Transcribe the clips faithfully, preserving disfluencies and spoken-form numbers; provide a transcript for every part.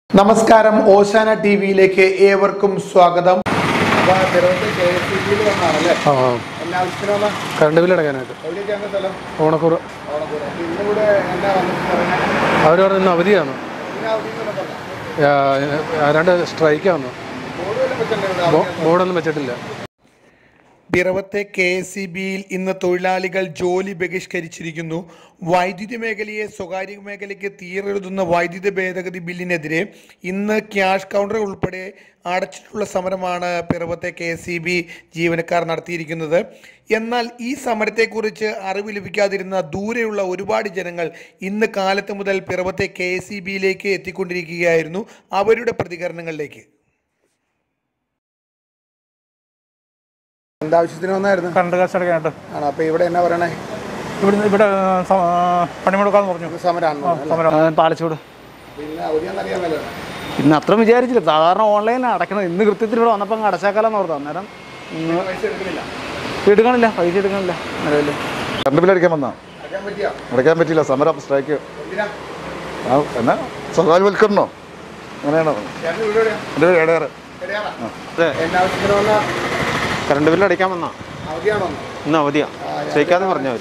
നമസ്കാരം ഓശാന ടിവിയിലേക്ക് ഏവർക്കും സ്വാഗതം. കറണ്ട് ബില്ല് അടയ്ക്കാനായിട്ട് ഓണക്കൂർ അവർ പറയുന്ന അവധിയാണ്, രണ്ട് സ്ട്രൈക്കാണ്, ബോർഡൊന്നും വെച്ചിട്ടില്ല. പിറവത്തെ കെ എസ് ഇ ബിയിൽ ഇന്ന് തൊഴിലാളികൾ ജോലി ബഹിഷ്കരിച്ചിരിക്കുന്നു. വൈദ്യുതി മേഖലയെ സ്വകാര്യ മേഖലയ്ക്ക് തീരെഴുതുന്ന വൈദ്യുതി ഭേദഗതി ബില്ലിനെതിരെ ഇന്ന് ക്യാഷ് കൗണ്ടർ ഉൾപ്പെടെ അടച്ചിട്ടുള്ള സമരമാണ് പിറവത്തെ കെ എസ് ഇ ബി ജീവനക്കാർ നടത്തിയിരിക്കുന്നത്. എന്നാൽ ഈ സമരത്തെക്കുറിച്ച് അറിവ് ലഭിക്കാതിരുന്ന ദൂരെയുള്ള ഒരുപാട് ജനങ്ങൾ ഇന്ന് കാലത്ത് മുതൽ പിറവത്തെ കെ എസ് ഇ ബിയിലേക്ക് എത്തിക്കൊണ്ടിരിക്കുകയായിരുന്നു. അവരുടെ പ്രതികരണങ്ങളിലേക്ക്. എന്താവശ്യത്തിന് വന്നായിരുന്നു? കറണ്ട് കാശ് അടയ്ക്കാനായിട്ട് ആണോ? അപ്പോൾ ഇവിടെ എന്നാ പറയണേ? ഇവിടെ ഇവിടെ പണിമുടക്കാന്ന് പറഞ്ഞു. സമരമാണ് പാലച്ചൂട്. പിന്നെ അവധിയാണെന്നറിയാൻ മേലെ ഇന്ന് അത്ര വിചാരിച്ചില്ല. സാധാരണ ഓൺലൈനിൽ അടയ്ക്കണം. ഇന്ന് കൃത്യത്തിൽ ഇവിടെ വന്നപ്പോൾ അങ്ങ് അടച്ചാക്കാലെന്ന് ഓർത്തു. അന്നേരം എടുക്കണില്ല, പൈസ എടുക്കണില്ല. നിലവിൽ കറണ്ട് ബില്ല് അടിക്കാൻ വന്നാ അടയ്ക്കാൻ പറ്റില്ല. സമരം സ്ട്രൈക്ക് എന്നാ സ്വകാര്യവൽക്കരണോ അങ്ങനെയാണോ? എൻ്റെ ഇടയാറ് കറണ്ട് ബില്ല് അടിക്കാൻ വന്നാ ഇന്ന് അവധിയാ, ചോദിക്കാതെ പറഞ്ഞവര്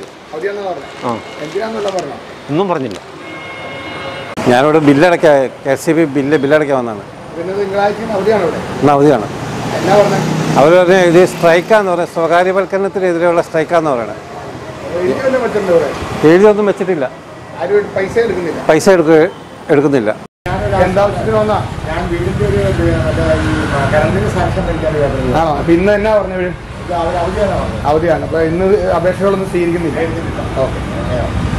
ഒന്നും പറഞ്ഞില്ല. ഞാനിവിടെ ബില്ലടയ്ക്കാൻ K S E B bill ബില്ലടയ്ക്കാൻ വന്നതാണ്. ഇന്ന് അവധിയാണ്. അവർ പറഞ്ഞ ഇത് സ്ട്രൈക്കാന്ന് പറയുന്നത്, സ്വകാര്യവൽക്കരണത്തിനെതിരെയുള്ള സ്ട്രൈക്കാന്ന് പറയണത്. എഴുതിയൊന്നും വെച്ചിട്ടില്ല, പൈസ എടുക്ക എടുക്കുന്നില്ല. ഇന്ന് എന്നാ പറഞ്ഞു? അവധിയാണ്. അപ്പൊ ഇന്ന് അപേക്ഷകളൊന്നും സ്വീകരിക്കുന്നില്ല. ഓക്കെ.